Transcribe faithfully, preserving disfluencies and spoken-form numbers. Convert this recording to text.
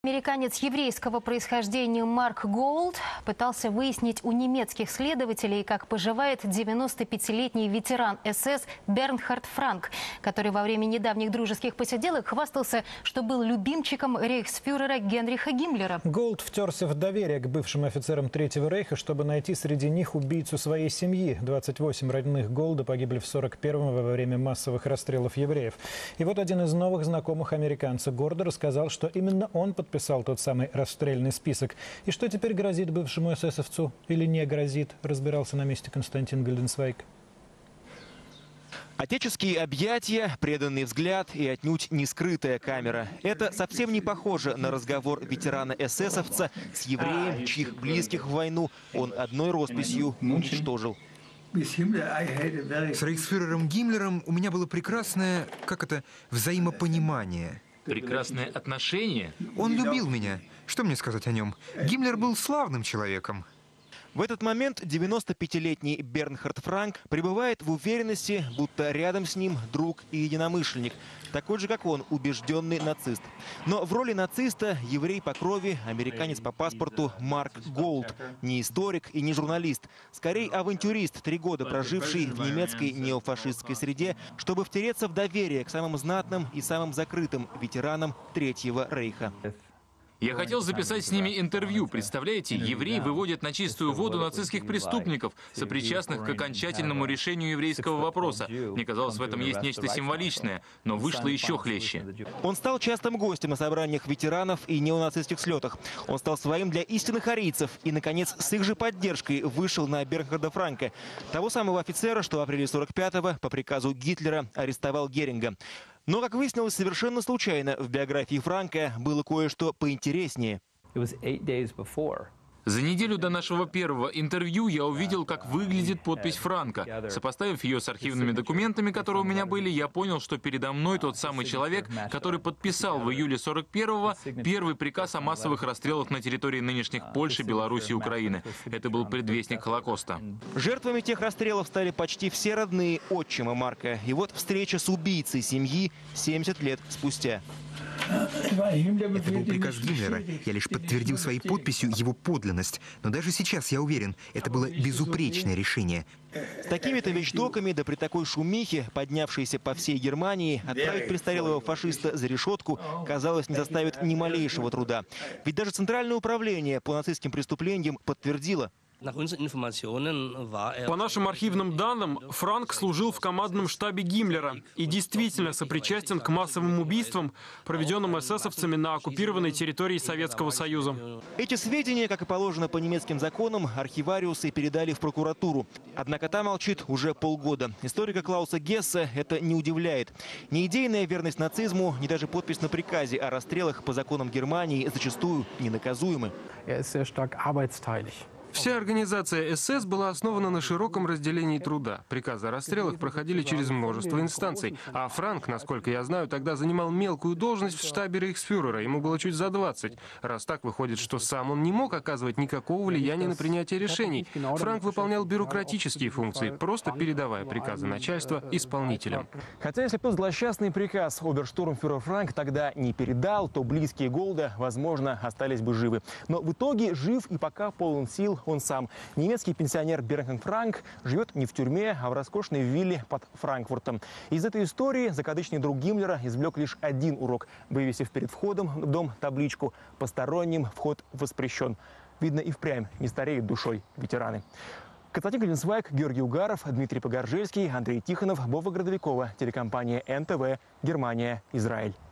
Американец еврейского происхождения Марк Голд пытался выяснить у немецких следователей, как поживает девяностопятилетний ветеран эс эс Бернхард Франк, который во время недавних дружеских посиделок хвастался, что был любимчиком рейхсфюрера Генриха Гиммлера. Голд втерся в доверие к бывшим офицерам Третьего рейха, чтобы найти среди них убийцу своей семьи. двадцать восемь родных Голда погибли в сорок первом во время массовых расстрелов евреев. И вот один из новых знакомых американца гордо рассказал, что именно он подписал писал тот самый расстрельный список. И что теперь грозит бывшему эсэсовцу или не грозит, разбирался на месте Константин Гальденсвайг. Отеческие объятия, преданный взгляд и отнюдь не скрытая камера. Это совсем не похоже на разговор ветерана-эсэсовца с евреем, чьих близких в войну он одной росписью уничтожил. С рейхсфюрером Гиммлером у меня было прекрасное, как это, взаимопонимание. Прекрасное отношение? Он любил меня. Что мне сказать о нем? Гиммлер был славным человеком. В этот момент девяностопятилетний Бернхард Франк пребывает в уверенности, будто рядом с ним друг и единомышленник, такой же, как он, убежденный нацист. Но в роли нациста еврей по крови, американец по паспорту Марк Голд. Не историк и не журналист. Скорее авантюрист, три года проживший в немецкой неофашистской среде, чтобы втереться в доверие к самым знатным и самым закрытым ветеранам Третьего рейха. Я хотел записать с ними интервью. Представляете, евреи выводят на чистую воду нацистских преступников, сопричастных к окончательному решению еврейского вопроса. Мне казалось, в этом есть нечто символичное, но вышло еще хлеще. Он стал частым гостем на собраниях ветеранов и неонацистских слетах. Он стал своим для истинных арийцев и, наконец, с их же поддержкой вышел на Бернхарда Франка, того самого офицера, что в апреле сорок пятого по приказу Гитлера арестовал Геринга. Но, как выяснилось, совершенно случайно в биографии Франка было кое-что поинтереснее. За неделю до нашего первого интервью я увидел, как выглядит подпись Франка. Сопоставив ее с архивными документами, которые у меня были, я понял, что передо мной тот самый человек, который подписал в июле сорок первого первый приказ о массовых расстрелах на территории нынешних Польши, Беларуси и Украины. Это был предвестник Холокоста. Жертвами тех расстрелов стали почти все родные отчимы Марка. И вот встреча с убийцей семьи семьдесят лет спустя. Это был приказ Гиммлера. Я лишь подтвердил своей подписью его подлинность. Но даже сейчас я уверен, это было безупречное решение. С такими-то вещдоками, да при такой шумихе, поднявшейся по всей Германии, отправить престарелого фашиста за решетку, казалось, не составит ни малейшего труда. Ведь даже Центральное управление по нацистским преступлениям подтвердило. По нашим архивным данным, Франк служил в командном штабе Гиммлера и действительно сопричастен к массовым убийствам, проведенным эсэсовцами на оккупированной территории Советского Союза. Эти сведения, как и положено по немецким законам, архивариусы передали в прокуратуру. Однако та молчит уже полгода. Историка Клауса Гесса это не удивляет. Ни идейная верность нацизму, ни даже подпись на приказе о расстрелах по законам Германии зачастую ненаказуемы. Вся организация эс эс была основана на широком разделении труда. Приказы о расстрелах проходили через множество инстанций. А Франк, насколько я знаю, тогда занимал мелкую должность в штабе рейхсфюрера. Ему было чуть за двадцать. Раз так, выходит, что сам он не мог оказывать никакого влияния на принятие решений. Франк выполнял бюрократические функции, просто передавая приказы начальства исполнителям. Хотя, если тот злосчастный приказ оберштурмфюрер Франк тогда не передал, то близкие Голда, возможно, остались бы живы. Но в итоге жив и пока полон сил он сам. Немецкий пенсионер Бернхард Франк живет не в тюрьме, а в роскошной вилле под Франкфуртом. Из этой истории закадычный друг Гиммлера извлек лишь один урок, вывесив перед входом в дом табличку «Посторонним вход воспрещен». Видно, и впрямь не стареют душой ветераны. Константин Гальденсвайг, Георгий Угаров, Дмитрий Погоржельский, Андрей Тихонов, Вова Городовикова, телекомпания эн тэ вэ, Германия, Израиль.